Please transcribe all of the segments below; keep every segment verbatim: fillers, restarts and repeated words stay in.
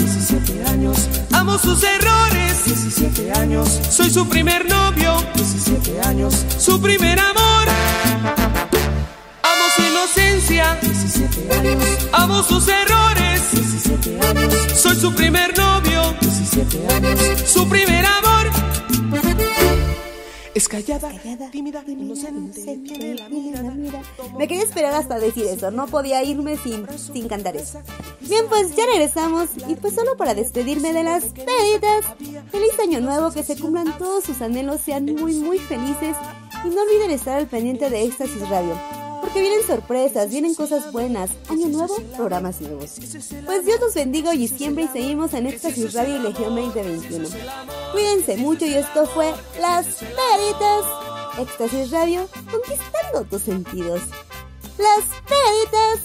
diecisiete años. Amo sus errores, diecisiete años. Soy su primer novio, diecisiete años. Su primer amor. Amo su inocencia, diecisiete años. Amo sus errores, diecisiete años. Soy su primer novio, diecisiete años. Su primer amor. Es callada, callada, tímida, inocente, inocente, tiene la mirada. Mira. Me quería esperar hasta decir eso, no podía irme sin, sin cantar eso. Bien, pues ya regresamos y pues solo para despedirme de las peditas. Feliz año nuevo, que se cumplan todos sus anhelos, sean muy muy felices y no olviden estar al pendiente de Éxtasis Radio, porque vienen sorpresas, vienen cosas buenas, año nuevo, programas nuevos. Pues Dios los bendiga hoy y siempre y seguimos en Éxtasis Radio y Legión veinte veintiuno. Cuídense mucho y esto fue Las Peditas. Éxtasis Radio, conquistando tus sentidos. Las Peditas.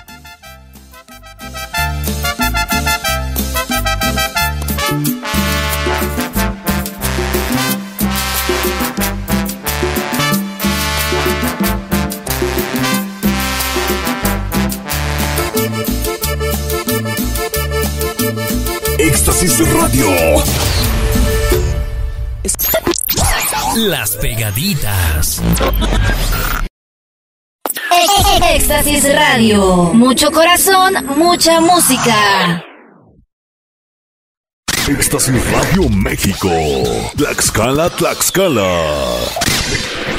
Éxtasis Radio. Las pegaditas. Éxtasis Radio. Mucho corazón, mucha música. Éxtasis Radio México. Tlaxcala, Tlaxcala.